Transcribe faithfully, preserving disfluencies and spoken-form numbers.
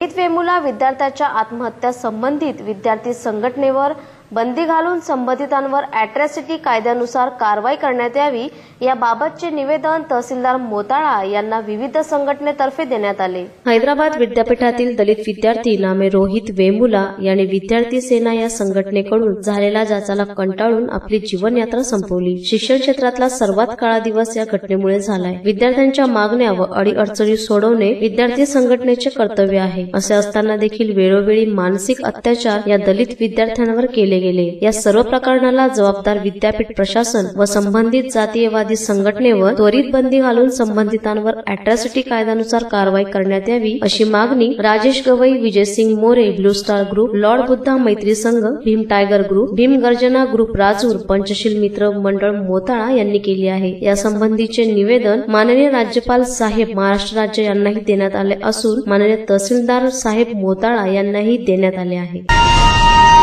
रोहित वेमुला विद्यार्थ्याच्या आत्महत्या संबंधित विद्यार्थी संघटनेवर बंदी घालून संबंधितांवर अॅट्रॉसिटी कायद्यानुसार कारवाई करण्यात यावी याबाबतचे निवेदन तहसीलदार मोताळा यांना विविध संघटनेतर्फे देण्यात आले। हैदराबाद विद्यापीठातील दलित विद्यार्थी नामे रोहित वेमुला यांनी विद्यार्थी सेना या संघटनेकडून झालेल्या जाचाला कंटाळून आपली जीवनयात्रा संपवली। शिक्षण क्षेत्रातला सर्वात काळा दिवस या घटनेमुळे झालाय। विद्यार्थ्यांच्या मागण्या व अडीअडचणी सोडवणे विद्यार्थी संघटनेचे कर्तव्य आहे। असे असताना देखील वेळोवेळी मानसिक अत्याचार या दलित विद्यार्थ्यांवर केले गेले। या सर्व प्रकरणाला जबाबदार विद्यापीठ प्रशासन व संबंधित जातीयवादी संघटनेवर त्वरित बंदी घालून संबंधितांवर अॅट्रॉसिटी कायद्यानुसार कारवाई करण्यात यावी अशी मागणी Rajesh Gavai, Vijaysing More, blue star group, lord Buddha Maitri Sangh, Bhim tiger group, Bhim गर्जना ग्रुप राजूर, पंचशील मित्र मंडळ मोताळा यांनी केली आहे। या संबंधीचे निवेदन माननीय राज्यपाल साहेब महाराष्ट्र राज्य यांनाही देण्यात आले असून माननीय तहसीलदार साहेब मोताळा यांनाही देण्यात आले आहे।